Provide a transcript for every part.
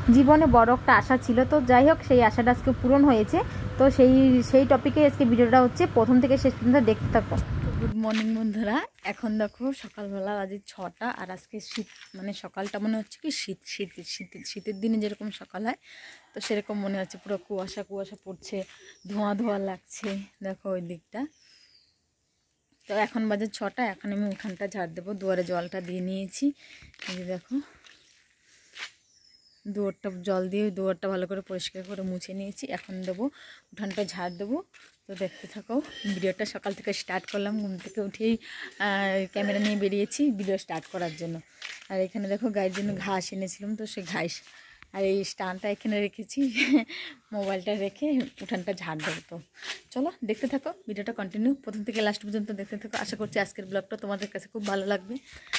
জীবনে বড় একটা আশা ছিল, তো যাই হোক সেই আশাটা আজকে পূরণ হয়েছে। তো সেই টপিকে আজকে ভিডিওটা হচ্ছে, প্রথম থেকে শেষ পর্যন্ত দেখতে থাকো। গুড মর্নিং বন্ধুরা, এখন দেখো সকালবেলা বাজে 6টা, আর আজকে শীত, মানে সকালটা মনে হচ্ছে কি শীতের দিনে যেরকম সকাল হয় তো সেরকম মনে হচ্ছে, পুরো কুয়াশা কুয়াশা পড়ছে, ধোঁয়া ধোঁয়া লাগছে, দেখো ওই দিকটা। তো এখন বাজে 6টা, এখন আমি উঠানটা ঝাড় দেবো, দুয়ারে জলটা দিয়ে নিয়েছি, এই যে দেখো দুয়ারটা জল দিয়ে দুয়ারটা ভালো করে পরিষ্কার করে মুছে নিয়েছি, এখন দেবো উঠানটা ঝাড় দেবো। তো দেখতে থাকো ভিডিওটা। সকাল থেকে স্টার্ট করলাম, ঘুম থেকে উঠেই ক্যামেরা নিয়ে বেরিয়েছি ভিডিও স্টার্ট করার জন্য। আর এখানে দেখো গায়ের জন্য ঘাস এনেছিলাম, তো সে ঘাস আর এই স্ট্যান্ডটা এখানে রেখেছি, মোবাইলটা রেখে উঠানটা ঝাড় দেবো। তো চলো দেখতে থাকো ভিডিওটা কন্টিনিউ, প্রথম থেকে লাস্ট পর্যন্ত দেখতে থাকো। আশা করছি আজকের ব্লগটা তোমাদের কাছে খুব ভালো লাগবে।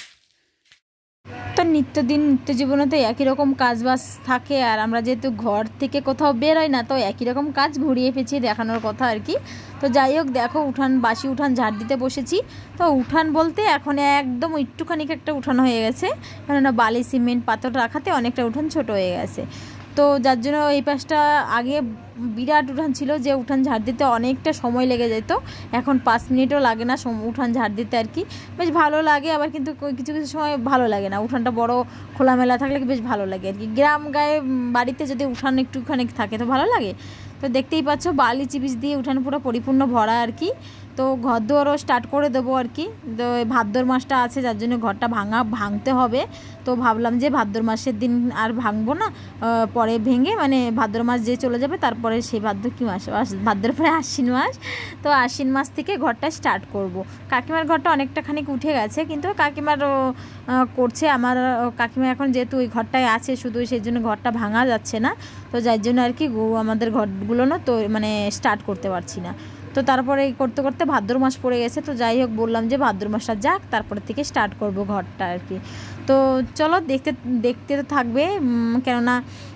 তো নিত্য জীবনে তো একই রকম কাজ বাজ থাকে, আর আমরা যেহেতু ঘর থেকে কোথাও বেরোই না, তো একই রকম কাজ ঘুরিয়ে পেঁচিয়ে দেখানোর কথা আর কি। তো যাই হোক দেখো বাসি উঠান ঝাড় দিতে বসেছি। তো উঠান বলতে এখন একদম একটুখানি একটা উঠান হয়ে গেছে, কেননা বালি সিমেন্ট পাথর রাখাতে অনেকটা উঠান ছোট হয়ে গেছে। তো যার জন্য এই পাশটা আগে বিরাট উঠান ছিল, যে উঠান ঝাড় দিতে অনেকটা সময় লেগে যেত, এখন 5 মিনিটও লাগে না উঠান ঝাড় দিতে আর কি। বেশ ভালো লাগে, আবার কিন্তু কিছু কিছু সময় ভালো লাগে না। উঠানটা বড় খোলামেলা থাকলে বেশ ভালো লাগে আর কি। গ্রাম গায়ে বাড়িতে যদি উঠান একটুখানি থাকে তো ভালো লাগে। তো দেখতেই পাচ্ছ বালি চিবিস দিয়ে উঠান পুরো পরিপূর্ণ ভরা আর কি। তো ঘর দুয়ারও স্টার্ট করে দেবো আর কি। তো ভাদ্র মাসটা আছে, যার জন্য ঘরটা ভাঙতে হবে। তো ভাবলাম যে ভাদ্র মাসের দিন আর ভাঙবো না, পরে ভেঙে মানে ভাদ্র মাস যে চলে যাবে তারপরে সেই ভাদ্র কী মাস, ভাদ্র পরে আশ্বিন মাস, তো আশ্বিন মাস থেকে ঘরটা স্টার্ট করব। কাকিমার ঘরটা অনেকটা খানিক উঠে গেছে, কিন্তু কাকিমারও করছে। আমার কাকিমা এখন যেহেতু ওই ঘরটায় আছে শুধু, সেই জন্য ঘরটা ভাঙা যাচ্ছে না। তো যার জন্য আর কি আমাদের ঘরগুলো না তো মানে স্টার্ট করতে পারছি না। তো তারপরে করতে করতে ভাদ্র মাস পড়ে গেছে। তো যাই হোক বললাম যে ভাদ্র মাসটা যাক, তারপরে থেকে স্টার্ট করব ঘরটা আর কি। তো চলো দেখতে তো থাকবে, কেননা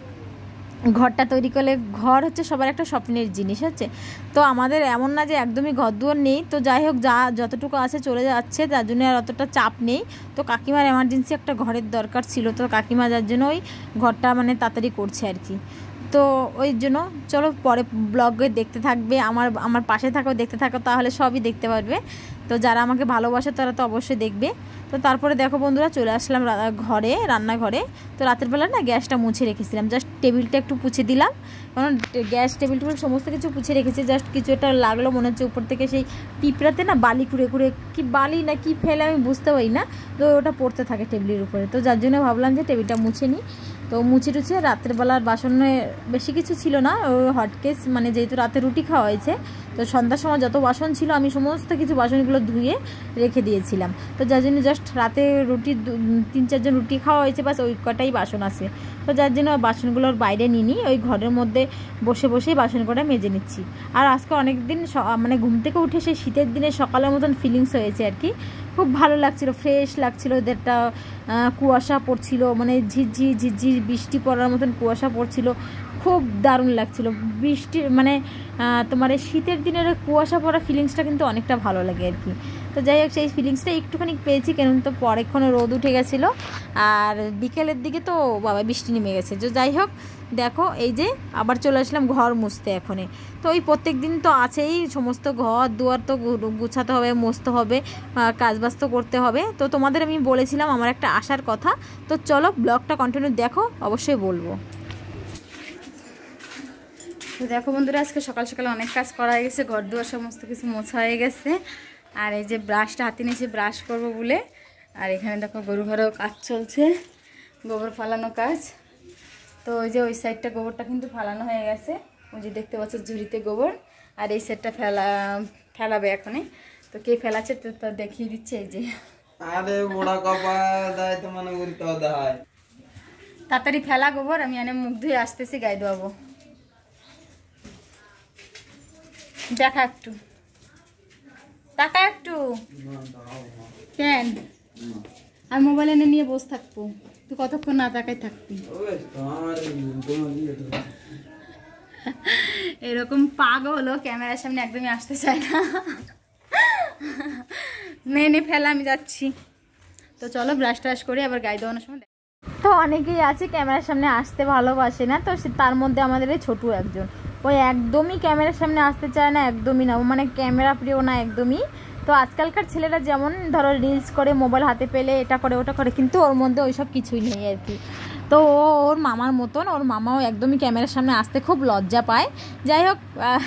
ঘরটা তৈরি করলে, ঘর হচ্ছে সবার একটা স্বপ্নের জিনিস হচ্ছে। তো আমাদের এমন না যে একদমই ঘর দুয়ার নেই, তো যাই হোক যতটুকু আছে চলে যাচ্ছে, তার জন্য আর অতটা চাপ নেই। তো কাকিমার এমার্জেন্সি একটা ঘরের দরকার ছিল, তো কাকিমা যার জন্য ওই ঘরটা মানে তাড়াতাড়ি করছে আর কি। তো ওই জন্য চলো পরে ব্লগে দেখতে থাকবে, আমার পাশে থাকো, দেখতে থাকো, তাহলে সবই দেখতে পারবে। তো যারা আমাকে ভালোবাসে তারা তো অবশ্যই দেখবে। তো তারপরে দেখো বন্ধুরা চলে আসলাম রান্নাঘরে। তো রাতের বেলা না গ্যাসটা মুছে রেখেছিলাম, জাস্ট টেবিলটা একটু পুছে দিলাম, কারণ গ্যাস টেবিল সমস্ত কিছু পুছে রেখেছি। জাস্ট কিছু একটা লাগলো, মনে হচ্ছে উপর থেকে সেই পিঁপড়াতে না বালি কুড়ে কি বালি না কি ফেলে আমি বুঝতে পারি না, তো ওটা পড়তে থাকে টেবিলের উপরে। তো যার জন্য ভাবলাম যে টেবিলটা মুছে নিই। তো মুছে টুছে রাতের বেলার বাসনে বেশি কিছু ছিল না, ওই হটকেস মানে যেহেতু রাতে রুটি খাওয়া হয়েছে, তো সন্ধ্যার সময় যত বাসন ছিল আমি সমস্ত কিছু বাসনগুলো ধুয়ে রেখে দিয়েছিলাম। তো যার জন্য জাস্ট রাতে 3-4 জন রুটি খাওয়া হয়েছে, বাস ওই কটাই বাসন আছে। তো যার জন্য বাসনগুলোর বাইরে নিই, ওই ঘরের মধ্যে বসেই বাসন কটা মেজে নিচ্ছি। আর আজকে অনেক দিন মানে ঘুম থেকে উঠে সেই শীতের দিনে সকালের মতন ফিলিংস হয়েছে আর কি। খুব ভালো লাগছিল, ফ্রেশ লাগছিল, ওদেরটা কুয়াশা পড়ছিল, মানে ঝিরঝির বৃষ্টি পড়ার মতন কুয়াশা পড়ছিল, খুব দারুণ লাগছিল। বৃষ্টি মানে তোমার এই শীতের দিনের কুয়াশা পড়া ফিলিংসটা কিন্তু অনেকটা ভালো লাগে আর কি। তো যাই হোক সেই ফিলিংসটা একটুখানি পেয়েছি, কেন তো পরেক্ষণে রোদ উঠে গেছিলো, আর বিকেলের দিকে তো বাবা বৃষ্টি নেমে গেছে। তো যাই হোক দেখো এই যে আবার চলে আসলাম ঘর মুছতে এখনই। তো ওই প্রত্যেক দিন তো আছেই, সমস্ত ঘর দুয়ার তো গুছাতে হবে, মুছতে হবে, কাজবাজ তো করতে হবে। তো তোমাদের আমি বলেছিলাম আমার একটা আসার কথা, তো চলো ব্লগটা কন্টিনিউ দেখো, অবশ্যই বলবো। তো দেখো বন্ধুরা আজকে সকাল সকাল অনেক কাজ করা হয়ে গেছে, ঘর দুয়ার সমস্ত কিছু মোছা হয়ে গেছে। আর এই যে ব্রাশটা হাতে নিয়েছি ব্রাশ করবো বলে। আর এখানে দেখো গরু ঘরেও কাজ চলছে, গোবর ফালানো কাজ। তো ওই যে ওই সাইডটা গোবরটা কিন্তু ফালানো হয়ে গেছে, ওই যে দেখতে পাচ্ছ ঝুড়িতে গোবর। আর এই সাইডটা ফেলাবে এখনই। তো কে ফেলাচ্ছে তো দেখিয়ে দিচ্ছে, এই যে তাড়াতাড়ি ফেলা গোবর, আমি এনে মুখ ধুয়ে আসতেছি, গায়ে দেওয়াবো। দেখা একটু, টাকা একটু কেন, আর মোবাইল এনে নিয়ে বসে থাকবো, তুই কতক্ষণ না তাকাই থাকবি। এরকম পাগল ক্যামেরার সামনে একদমই আসতে চায় না। নে ফেলা, আমি যাচ্ছি। তো চলো ব্রাশ ট্রাশ করে আবার গায়ে দেওয়ানোর সময়। তো অনেকেই আছে ক্যামেরার সামনে আসতে ভালোবাসে না, তো তার মধ্যে আমাদের এই ছোটু একজন, ওই একদমই ক্যামেরার সামনে আসতে চায় না, একদমই না, ও মানে ক্যামেরা প্রিয় না একদমই। তো আজকালকার ছেলেরা যেমন ধরো রিলস করে, মোবাইল হাতে পেলে এটা করে ওটা করে, কিন্তু ওর মধ্যে ওইসব কিছুই নেই আর কি। তো ওর মামার মতন, ওর মামাও একদমই ক্যামেরার সামনে আসতে খুব লজ্জা পায়। যাই হোক,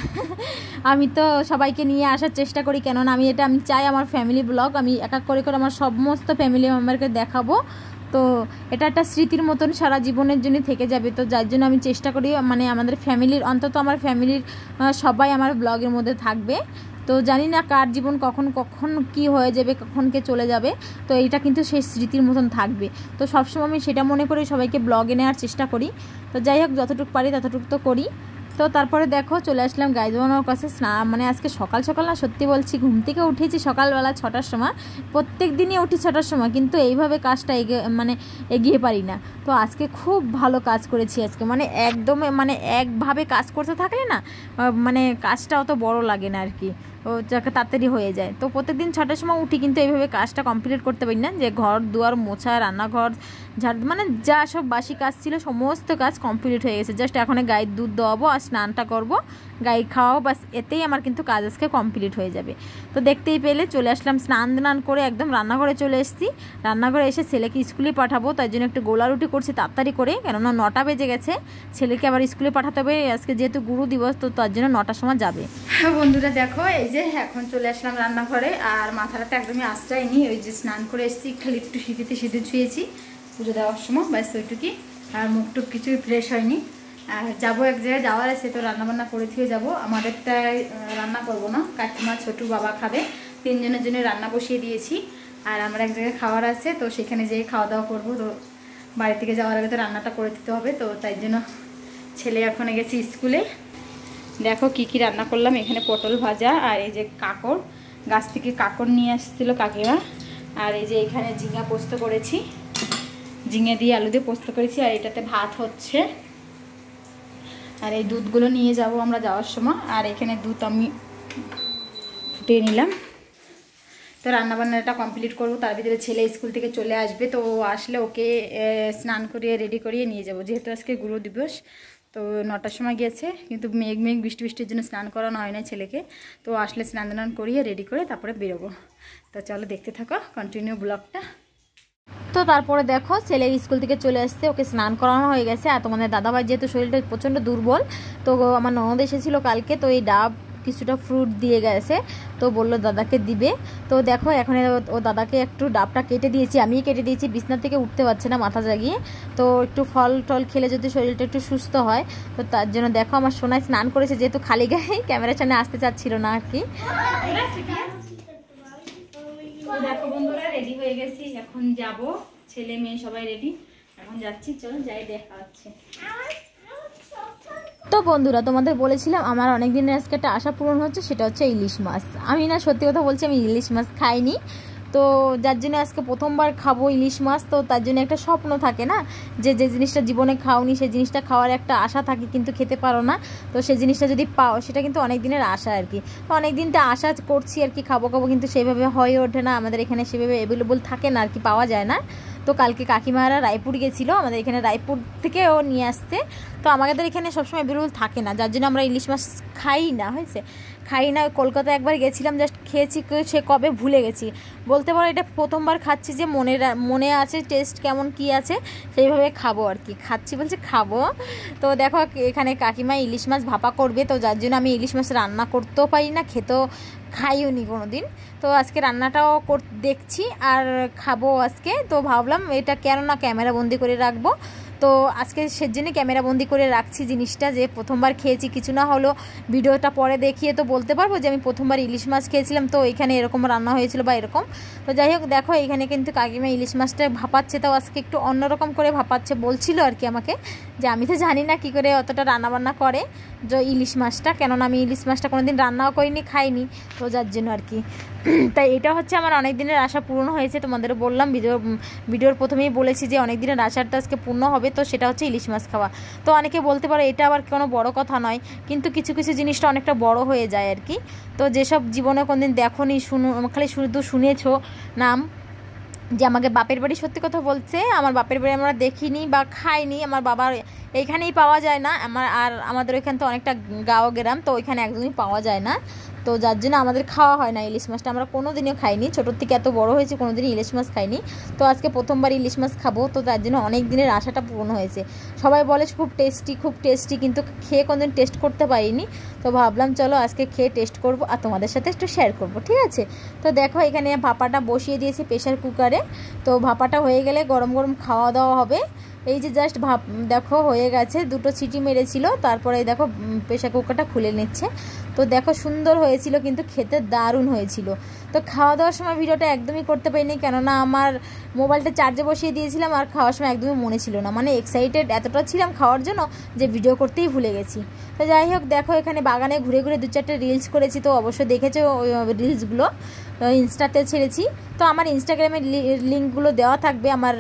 আমি তো সবাইকে নিয়ে আসার চেষ্টা করি, কেননা আমি চাই আমার ফ্যামিলি ব্লগ আমি এক এক করে আমার সমস্ত ফ্যামিলি মেম্বারকে দেখাবো। তো এটা একটা স্মৃতির মতন সারা জীবনের জন্য থেকে যাবে। তো যার জন্য আমি চেষ্টা করি মানে আমাদের ফ্যামিলির, অন্তত আমার ফ্যামিলির সবাই আমার ব্লগের মধ্যে থাকবে। তো জানি না কার জীবন কখন কি হয়ে যাবে, কখন কে চলে যাবে, তো এইটা কিন্তু সেই স্মৃতির মতন থাকবে। তো সবসময় আমি সেটা মনে করে সবাইকে ব্লগে নেওয়ার চেষ্টা করি। তো যাই হোক, যতটুকু পারি ততটুকু তো করি। তো তারপরে দেখো চলে আসলাম গাই ধোয়ানোর কাছে। মানে আজকে সকাল সকাল না, সত্যি বলছি, ঘুম থেকে উঠেছি সকালবেলা 6টার সময়। প্রত্যেক দিনই উঠি 6টার সময়, কিন্তু এইভাবে কাজটা এগিয়ে পারি না। তো আজকে খুব ভালো কাজ করেছি আজকে, মানে একদম মানে একভাবে কাজ করতে থাকলে না মানে কাজটা অত বড় লাগে না আর কি, ও যাকে তাড়াতাড়ি হয়ে যায়। তো প্রত্যেকদিন 6টার সময় উঠি, কিন্তু এইভাবে কাজটা কমপ্লিট করতে পারি না, যে ঘর দুয়ার মোছা, রান্নাঘর ঝাড়, মানে যা সব বাসি কাজ ছিল সমস্ত কাজ কমপ্লিট হয়ে গেছে। জাস্ট এখন গায়ের দুধ দেওয়াবো আর স্নানটা করবো, গাই খাওয়াবো, বাস এতেই আমার কিন্তু কাজ আজকে কমপ্লিট হয়ে যাবে। তো দেখতেই পেলে চলে আসলাম, স্নান করে একদম রান্নাঘরে চলে এসেছি। রান্নাঘরে এসে ছেলেকে স্কুলে পাঠাবো, তাই জন্য একটু গোলা রুটি করছি তাড়াতাড়ি করে, কেননা 9টা বেজে গেছে, ছেলেকে আবার স্কুলে পাঠাতে হবে আজকে যেহেতু গুরু দিবস, তো তার জন্য 9টার সময় যাবে। বন্ধুরা দেখো, এই যে এখন চলে আসলাম রান্নাঘরে, আর মাথাটা একদমই আশ্রয়নি, ওই যে স্নান করে এসেছি, খালি একটু সিঁথিতে সিঁদুর ছুঁয়েছি পুজো দেওয়ার সময়, ব্যাস ওইটুকুই, আর মুখটুক কিছুই ফ্রেশ হয়নি। আর যাবো এক জায়গায় যাওয়ার আছে, তো রান্নাবান্না করে থুয়ে যাবো। আমাদেরটাই রান্না করব না, কাকিমা ছোটু বাবা খাবে, 3 জনের জন্য রান্না বসিয়ে দিয়েছি। আর আমার এক জায়গায় খাওয়ার আছে, তো সেখানে যেয়ে খাওয়া দাওয়া করবো। তো বাড়ি থেকে যাওয়ার আগে তো রান্নাটা করে দিতে হবে, তো তাই জন্য ছেলে এখন গেছি স্কুলে। দেখো কি কি রান্না করলাম, এখানে পটল ভাজা, আর এই যে কাঁকড়, গাছ থেকে কাঁকড় নিয়ে আসছিল কাকিমা, আর এই যে এখানে ঝিঙা পোস্ত করেছি, ঝিঙে দিয়ে আলু দিয়ে পোস্ত করেছি, আর এটাতে ভাত হচ্ছে। আর এই দুধগুলো নিয়ে যাব আমরা যাওয়ার সময়, আর এখানে দুধ আমি ফুটিয়ে নিলাম। তো রান্নাবান্নাটা কমপ্লিট করবো, তার ভিতরে ছেলে স্কুল থেকে চলে আসবে, তো আসলে ওকে স্নান করিয়ে রেডি করিয়ে নিয়ে যাব, যেহেতু আজকে গুরু দিবস। তো 9টার সময় গিয়েছে, কিন্তু মেঘ বৃষ্টির জন্য স্নান করানো হয় না ছেলেকে। তো আসলে স্নান করিয়ে রেডি করে তারপরে বেরোবো। তো চলো দেখতে থাকো কন্টিনিউ ব্লগটা। তো তারপরে দেখো ছেলে স্কুল থেকে চলে আসছে, ওকে স্নান করানো হয়ে গেছে। আর তোমাদের দাদাভাই যেহেতু শরীরটা প্রচণ্ড দুর্বল, তো আমার ননদ এসেছিল কালকে, তো এই ডাব কিছুটা ফ্রুট দিয়ে গেছে, তো বললো দাদাকে দিবে। তো দেখো এখন ও দাদাকে একটু ডাবটা কেটে দিয়েছি, আমিই কেটে দিয়েছি, বিছনা থেকে উঠতে পারছে না মাথা জাগিয়ে। তো একটু ফল টল খেলে যদি শরীরটা একটু সুস্থ হয়, তো তার জন্য দেখো আমার সোনায় স্নান করেছে, যেহেতু খালি গায়ে ক্যামেরার সামনে আসতে চাচ্ছিল না আর কি। দেখো বন্ধুরা রেডি হয়ে গেছি, এখন যাব, ছেলে মেয়ে সবাই রেডি, এখন যাচ্ছি, চলো যাই, দেখা হচ্ছে। তো বন্ধুরা তোমাদের বলেছিলাম আমার অনেক দিনের আজকে একটা আশা পূরণ হচ্ছে, সেটা হচ্ছে ইলিশ মাছ। আমি না সত্যি কথা বলছি, আমি ইলিশ মাছ খাইনি, তো যার জন্য আজকে প্রথমবার খাবো ইলিশ মাছ। তো তার জন্য একটা স্বপ্ন থাকে না, যে জিনিসটা জীবনে খাওনি সেই জিনিসটা খাওয়ার একটা আশা থাকে, কিন্তু খেতে পারো না। তো সেই জিনিসটা যদি পাও, সেটা কিন্তু অনেক দিনের আশা আর কি। তো অনেক দিনটা আশা করছি আর কি, খাবো, কিন্তু সেইভাবে হয়ে ওঠে না, আমাদের এখানে সেভাবে অ্যাভেলেবল থাকে না আর কি, পাওয়া যায় না। তো কালকে কাকিমারা রায়পুর গেছিলো, আমাদের এখানে রায়পুর থেকে ও নিয়ে আসতে। তো আমাদের এখানে সবসময় অ্যাভেলেবল থাকে না, যার জন্য আমরা ইলিশ মাছ খাই না, হয়েছে খাই না। কলকাতায় একবার গেছিলাম, জাস্ট খেয়েছি, সে কবে ভুলে গেছি বলতে পারো। এটা প্রথমবার খাচ্ছি, যে মনে আছে টেস্ট কেমন কি আছে, সেইভাবে খাবো আর কি, খাচ্ছি বলছে খাবো। তো দেখো এখানে কাকিমা ইলিশ মাছ ভাপা করবে, তো যার জন্য আমি ইলিশ মাছ রান্না করতেও পারি না, খেতেও খাইও নি কোনো দিন। তো আজকে রান্নাটাও দেখছি আর খাবো আজকে। তো ভাবলাম এটা কেন না ক্যামেরা বন্দি করে রাখবো, তো আজকে সেজন্য ক্যামেরা বন্দি করে রাখছি জিনিসটা, যে প্রথমবার খেয়েছি, কিছু না হলো ভিডিওটা পরে দেখিয়ে তো বলতে পারবো যে আমি প্রথমবার ইলিশ মাছ খেয়েছিলাম, তো এখানে এরকম রান্না হয়েছিল বা এরকম। তো যাই হোক দেখো এখানে কিন্তু কাকিমা ইলিশ মাছটা ভাপাচ্ছে, তাও আজকে একটু অন্যরকম করে ভাপাচ্ছে বলছিল আর কি আমাকে, যে আমি তো জানি না কী করে অতটা রান্নাবান্না করে যে ইলিশ মাছটা, কেননা আমি ইলিশ মাছটা কোনোদিন রান্নাও করিনি, খাইনি, তো যার জন্য আর কি। তাই এটা হচ্ছে আমার অনেক দিনের আশা পূর্ণ হয়েছে, তোমাদেরও বললাম, ভিডিওর প্রথমেই বলেছি যে অনেক দিনের আশাটা আজকে পূর্ণ হবে, তো সেটা হচ্ছে ইলিশ মাছ খাওয়া। তো অনেকে বলতে পারে এটা আবার কোনো বড় কথা নয়, কিন্তু কিছু কিছু জিনিসটা অনেকটা বড় হয়ে যায় আর কি। তো যেসব জীবনে কোনোদিন দেখোনি, খালি শুধু শুনেছো নাম, যে আমাকে বাপের বাড়ি, সত্যি কথা বলছে আমার বাপের বাড়ি আমরা দেখিনি বা খাইনি, আমার বাবার এইখানেই পাওয়া যায় না, আর আমাদের ওইখান তো অনেকটা গাঁও গ্রাম, তো ওইখানে একদমই পাওয়া যায় না, তো যার জন্য আমাদের খাওয়া হয় না ইলিশ মাছটা, আমরা কোনো দিনও খাইনি, ছোটোর থেকে এত বড় হয়েছে কোনো দিনই ইলিশ মাছ খাইনি, তো আজকে প্রথমবার ইলিশ মাছ খাবো, তো তার জন্য অনেক দিনের আশাটা পূর্ণ হয়েছে। সবাই বলে খুব টেস্টি, কিন্তু খেয়ে কোনোদিন টেস্ট করতে পারিনি, তো ভাবলাম চলো আজকে খেয়ে টেস্ট করব আর তোমাদের সাথে একটু শেয়ার করব, ঠিক আছে। তো দেখো এখানে ভাপাটা বসিয়ে দিয়েছি প্রেশার কুকারে, তো ভাপাটা হয়ে গেলে গরম গরম খাওয়া দাওয়া হবে। এই যে জাস্ট ভাপ দেখো হয়ে গেছে, 2টো সিটি মেরেছিল, তারপরে দেখো প্রেশার কুকারটা খুলে নিচ্ছে, তো দেখো সুন্দর হয়েছিল, কিন্তু খেতে দারুণ হয়েছিল। তো খাওয়া দাওয়ার সময় ভিডিওটা একদমই করতে পারিনি, কেননা আমার মোবাইলটা চার্জে বসিয়ে দিয়েছিলাম, আর খাওয়ার সময় একদমই মনে ছিল না, মানে এক্সাইটেড এতটা ছিলাম খাওয়ার জন্য যে ভিডিও করতেই ভুলে গেছি। তো যাই হোক দেখো এখানে বাগানে ঘুরে ঘুরে 2-4টে রিলস করেছি, তো অবশ্যই দেখেছো ওই রিলসগুলো, ইনস্টাতে ছেড়েছি, তো আমার ইনস্টাগ্রামের লিঙ্কগুলো দেওয়া থাকবে আমার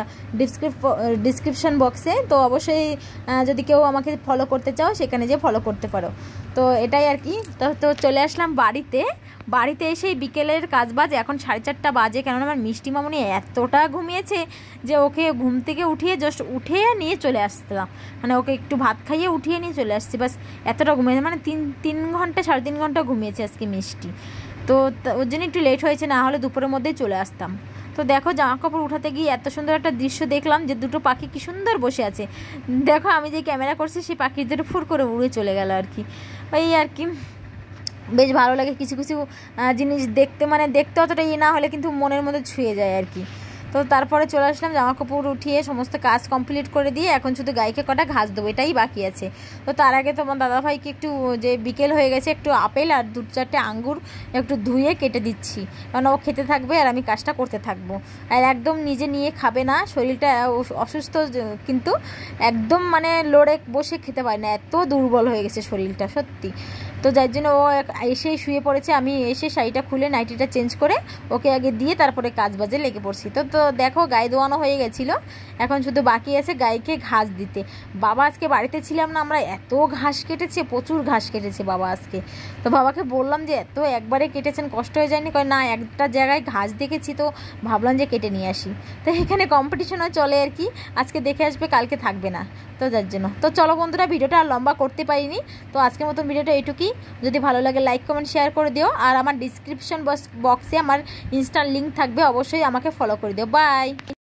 ডিসক্রিপশন বক্সে, তো অবশ্যই যদি কেউ আমাকে ফলো করতে চাও সেখানে যেয়ে ফলো করতে পারো। তো এটাই আর কি। তো চলে আসলাম বাড়িতে এসেই বিকেলের কাজবাজ, এখন 4:30 বাজে, কেননা আমার মিষ্টি মামনি এতটা ঘুমিয়েছে যে ওকে ঘুম থেকে উঠিয়ে জাস্ট উঠে নিয়ে চলে আসতাম, মানে ওকে একটু ভাত খাইয়ে উঠিয়ে নিয়ে চলে আসছি, বাস এতটা ঘুমিয়েছে, মানে 3 ঘন্টা 3.5 ঘন্টা ঘুমিয়েছে আজকে মিষ্টি, তো ওর জন্য একটু লেট হয়েছে, না হলে দুপুরের মধ্যেই চলে আসতাম। তো দেখো জামা কাপড় উঠাতে গিয়ে এত সুন্দর একটা দৃশ্য দেখলাম যে 2টো পাখি কি সুন্দর বসে আছে, দেখো আমি যে ক্যামেরা করছি সেই পাখিদের ফুর করে উড়ে চলে গেল আর কি, এই আর কি বেশ ভালো লাগে কিছু কিছু জিনিস দেখতে, মানে দেখতে অতটা না হলে কিন্তু মনের মধ্যে ছুঁয়ে যায় আর কি। তো তারপরে চলে আসলাম জামা কাপড় উঠিয়ে সমস্ত কাজ কমপ্লিট করে দিয়ে, এখন শুধু গাইকে কটা ঘাস দেবো, এটাই বাকি আছে। তো তার আগে তোমার দাদাভাইকে একটু, যে বিকেল হয়ে গেছে, একটু আপেল আর 2-4টে আঙ্গুর একটু ধুয়ে কেটে দিচ্ছি, কারণ ও খেতে থাকবে আর আমি কাজটা করতে থাকবো, আর একদম নিজে নিয়ে খাবে না, শরীরটা অসুস্থ, কিন্তু একদম মানে লড়ে বসে খেতে পারে না, এত দুর্বল হয়ে গেছে শরীরটা সত্যি। তো যার জন্য ও এসেই শুয়ে পড়েছে, আমি এসে শাড়িটা খুলে নাইটিটা চেঞ্জ করে ওকে আগে দিয়ে তারপরে কাজ বাজে লেগে পড়ছি। তো দেখো গায়ে দোয়ানো হয়ে গেছিলো, এখন শুধু বাকি আছে গাইকে ঘাস দিতে। বাবা আজকে বাড়িতে ছিলাম না, আমরা এত ঘাস কেটেছে, প্রচুর ঘাস কেটেছে বাবা আজকে। তো বাবাকে বললাম যে এত একবারে কেটেছেন, কষ্ট হয়ে যায়নি? কয় না, একটা জায়গায় ঘাস দেখেছি তো ভাবলাম যে কেটে নিয়ে আসি। তো এখানে কম্পিটিশনও চলে আর কি, আজকে দেখে আসবে কালকে থাকবে না, তো যার জন্য। তো চলো বন্ধুরা, ভিডিওটা আর লম্বা করতে পারিনি, তো আজকের মতন ভিডিওটা এইটুকুই। যদি ভালো লাগে লাইক কমেন্ট শেয়ার করে দিও, আর আমার ডিসক্রিপশন বক্সে আমার ইনস্টার লিঙ্ক থাকবে, অবশ্যই আমাকে ফলো করে দিও। বাই।